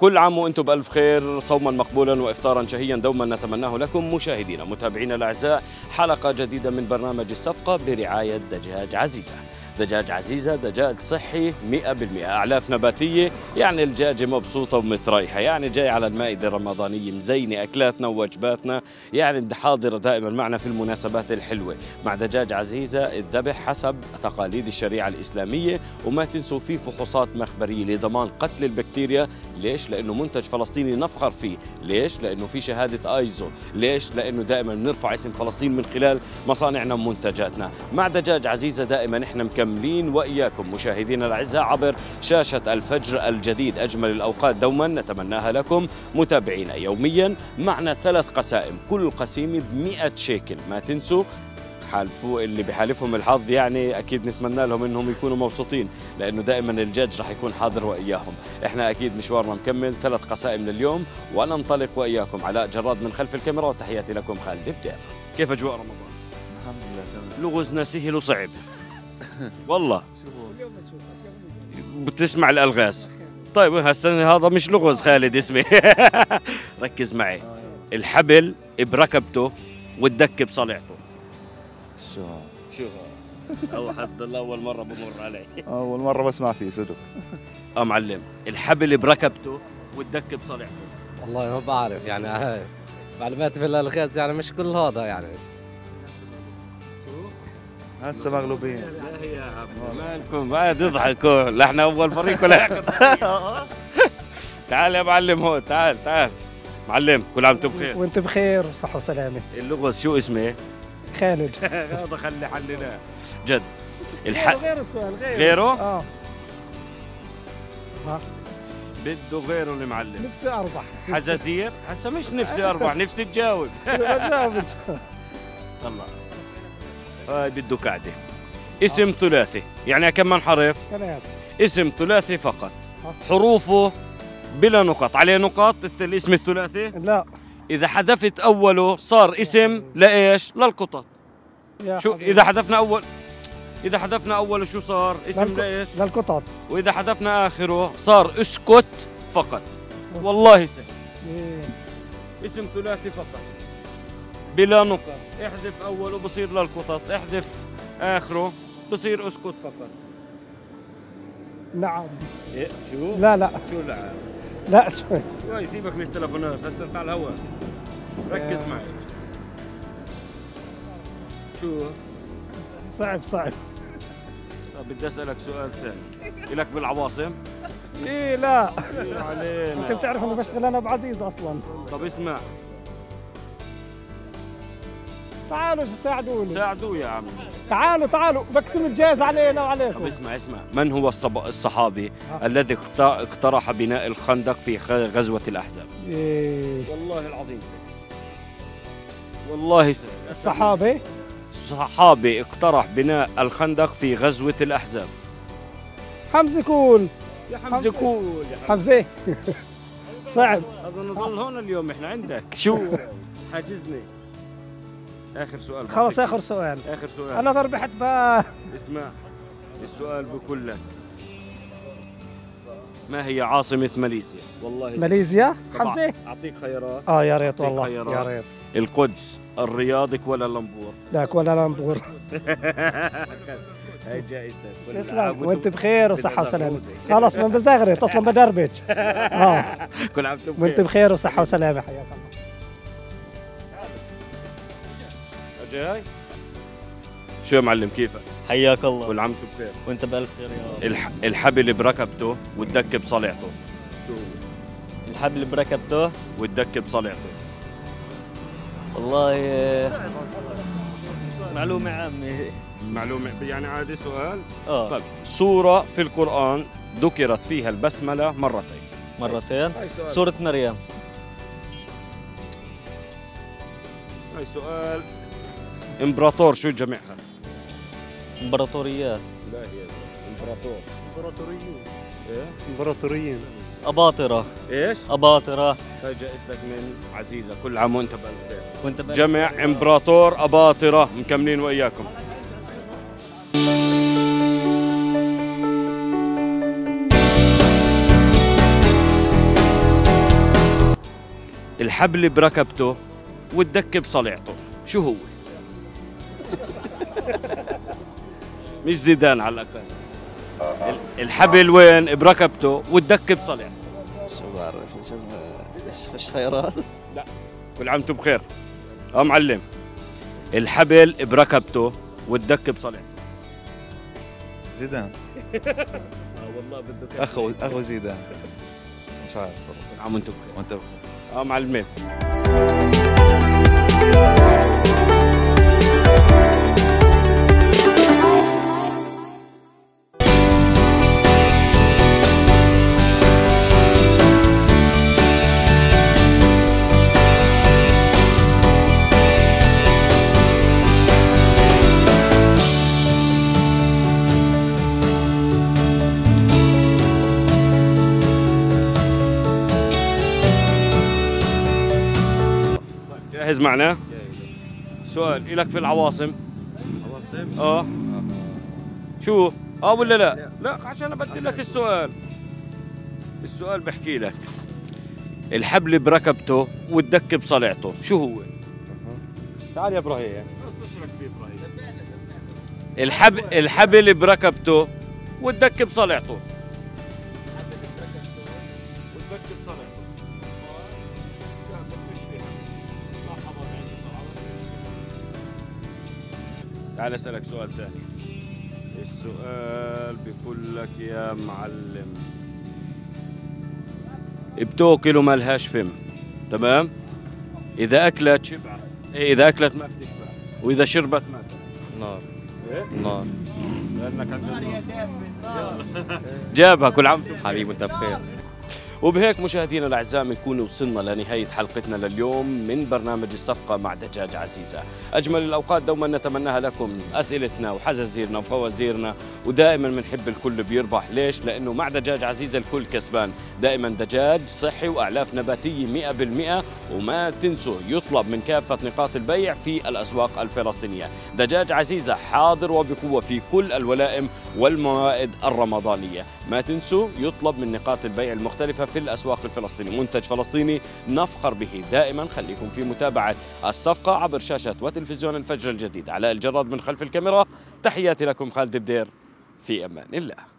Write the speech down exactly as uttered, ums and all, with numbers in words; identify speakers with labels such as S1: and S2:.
S1: كل عام وانتم بألف خير، صوما مقبولا وإفطارا شهيا دوما نتمناه لكم مشاهدينا متابعينا الأعزاء. حلقة جديدة من برنامج الصفقة برعاية دجاج عزيزة. دجاج عزيزة دجاج صحي مئة بالمئة، أعلاف نباتية، يعني الدجاجة مبسوطة ومتريحة، يعني جاي على المائدة الرمضانية مزينة أكلاتنا ووجباتنا، يعني حاضرة دائما معنا في المناسبات الحلوة. مع دجاج عزيزة الذبح حسب تقاليد الشريعة الإسلامية، وما تنسوا فيه فحوصات مخبرية لضمان قتل البكتيريا. ليش؟ لأنه منتج فلسطيني نفخر فيه. ليش؟ لأنه في شهادة آيزو. ليش؟ لأنه دائما نرفع اسم فلسطين من خلال مصانعنا ومنتجاتنا. مع دجاج عزيزة دائما احنا مكملين وإياكم مشاهدينا الأعزاء عبر شاشة الفجر الجديد. أجمل الأوقات دوما نتمناها لكم متابعينا يوميا. معنا ثلاث قسائم، كل قسيمة بمئة شيكل. ما تنسوا حالفوا اللي بحالفهم الحظ، يعني اكيد نتمنى لهم انهم يكونوا مبسوطين، لانه دائما الجاج راح يكون حاضر واياهم. احنا اكيد مشوارنا مكمل، ثلاث قسائم لليوم وننطلق واياكم. علاء جراد من خلف الكاميرا، وتحياتي لكم خالد بدير. كيف اجواء رمضان؟
S2: الحمد لله تمام.
S1: لغزنا سهل وصعب والله. بتسمع الالغاز؟ طيب هسه هذا مش لغز خالد اسمي. ركز معي. الحبل بركبته والدك بصلعته.
S2: شو
S1: شو أو حد الله أول مرة بمر علي.
S2: أول مرة بسمع فيه صدق.
S1: اه معلم، الحبل بركبته والدك بصلعته.
S3: والله ما بعرف يعني معلوماتي في الالغاز يعني مش كل هذا يعني.
S2: هسه مغلوبين.
S1: لا هي يا عم مالكم بعد تضحكوا، لا احنا أول فريق ولا آخر. تعال يا معلم هون، تعال تعال معلم. كل عام وانتم بخير.
S4: وانت بخير وصحة وسلامة.
S1: اللغز شو اسمه؟
S4: خالد.
S1: هذا خلي حلنا جد.
S4: الح... غير السؤال غير
S1: غيره؟
S4: اه ها
S1: بده غيره المعلم.
S4: نفسي اربح.
S1: حزازير؟ هسه مش نفسي اربح، نفسي تجاوب.
S4: بجاوب.
S1: طلع هاي بده قاعدة. اسم ثلاثي، يعني كم من حرف؟
S4: ثلاث.
S1: اسم ثلاثي فقط، حروفه بلا نقط، عليه نقط الاسم الثلاثي؟
S4: لا.
S1: إذا حذفت أوله صار اسم لإيش؟ للقطط. شو حبيبي. إذا حذفنا أول إذا حذفنا أوله شو صار؟ اسم للك... لإيش؟
S4: للقطط.
S1: وإذا حذفنا آخره صار اسكت فقط. والله سهل. إيه. اسم ثلاثي فقط بلا نقط، احذف أوله بصير للقطط، احذف آخره بصير اسكت فقط.
S4: نعم.
S1: إيه شو؟
S4: لا لا.
S1: شو لا؟
S4: لا اسمع.
S1: شوي سيبك من التلفونات، هسه انت على الهواء. ركز معي. شو؟
S4: صعب صعب.
S1: طب بدي اسألك سؤال ثاني، إلك بالعواصم؟
S4: ايه لا.
S1: إيه علينا.
S4: انت بتعرف اني بشتغل انا بعزيز اصلا.
S1: طب اسمع.
S4: تعالوا ساعدوني.
S1: ساعدوه يا عم.
S4: تعالوا تعالوا بقسم الجائزة علينا وعليكم.
S1: طب اسمع اسمع، من هو الصحابي ها. الذي اقترح بناء الخندق في غزوة الأحزاب؟
S4: إيه.
S1: والله العظيم سهل. والله سهل.
S4: الصحابي؟
S1: الصحابي اقترح بناء الخندق في غزوة الأحزاب.
S4: حمزة كول.
S1: يا حمزة كول يا
S4: حمزة. صعب.
S1: أظن نضل هون اليوم احنا عندك. شو؟ حاجزني. آخر سؤال.
S4: خلص آخر سؤال.
S1: آخر سؤال.
S4: أنا ربحت بقى.
S1: اسمع، السؤال بقول لك، ما هي عاصمة ماليزيا؟ والله
S4: ماليزيا؟ حمزة؟
S1: أعطيك خيارات.
S4: آه يا ريت والله يا ريت.
S1: القدس، الرياض، كوالالمبور.
S4: لا كوالالمبور.
S1: هاي جائزتك.
S4: تسلم وانت بخير وصحة وسلامة. خلص من بزغرت اصلا بدربج. اه
S1: كل عام وانتم بخير.
S4: وانت بخير وصحة وسلامة. حياك الله.
S1: جاي؟ شو يا معلم كيفك؟
S5: حياك الله.
S1: كل عام وانتم بخير.
S5: وانت بألف خير يا رب.
S1: الح... الحبل بركبته والدك بصلعته. شو؟
S5: الحبل بركبته
S1: والدك بصلعته.
S5: والله معلومة عامة.
S1: معلومة يعني عادي سؤال؟
S5: اه
S1: طيب، سورة في القرآن ذكرت فيها البسملة مرتين.
S5: مرتين؟ سورة مريم.
S1: هاي سؤال. امبراطور شو جمعها؟
S5: امبراطوريات.
S1: لا هي امبراطور.
S2: امبراطوريين.
S1: ايه؟
S2: امبراطوريين.
S5: أباطرة.
S1: ايش؟
S5: أباطرة.
S1: هاي جائزتك من عزيزة. كل عام وانت بألف خير.
S5: وانت بألف
S1: جمع امبراطور أباطرة. مكملين وإياكم. الحبل بركبته والدك بصليعته، شو هو؟ مش زيدان على الأقل. الحبل وين بركبته والدك بصليعته.
S6: شو بعرف شو ايش ايش خيارات؟
S1: لا كل عام وانتم بخير. اه معلم، الحبل بركبته والدك بصليعته.
S2: زيدان.
S1: اه والله بدك
S2: اخو اخو زيدان. مش عارف
S1: كل عام وانتم بخير.
S2: وانت بخير.
S1: اه معلمين. جاهز معنا؟ سؤال إلك في العواصم. عواصم؟ اه شو؟ اه ولا لا؟ لا عشان ابدل لك السؤال. السؤال بحكي لك الحبل بركبته والدك بصلعته، شو هو؟
S7: تعال يا ابراهيم.
S1: استشرك فيه ابراهيم. الحبل الحبل بركبته والدك بصلعته. الحبل بركبته والدك بصلعته. تعال اسالك سؤال ثاني. السؤال بيقول لك يا معلم، بتوكل وما لهاش فم، تمام؟ اذا اكلت شبعت، إيه اذا اكلت ما بتشبع، واذا شربت ماتت.
S5: نار.
S1: إيه؟
S5: نار.
S1: لانك عندك جابها. كل عام
S5: حبيبي وانت بخير.
S1: وبهيك مشاهدينا الاعزاء بنكون وصلنا لنهايه حلقتنا لليوم من برنامج الصفقه مع دجاج عزيزه. اجمل الاوقات دوما نتمناها لكم، اسئلتنا وحزازيرنا وفوازيرنا، ودائما بنحب الكل بيربح. ليش؟ لانه مع دجاج عزيزه الكل كسبان. دائما دجاج صحي واعلاف نباتيه مئة بالمئة. وما تنسوا يطلب من كافه نقاط البيع في الاسواق الفلسطينيه. دجاج عزيزه حاضر وبقوه في كل الولائم والموائد الرمضانيه. ما تنسوا يطلب من نقاط البيع المختلفه في الأسواق الفلسطينية. منتج فلسطيني نفخر به. دائما خليكم في متابعة الصفقة عبر شاشة وتلفزيون الفجر الجديد. علاء الجراد من خلف الكاميرا، تحياتي لكم خالد بدير، في أمان الله.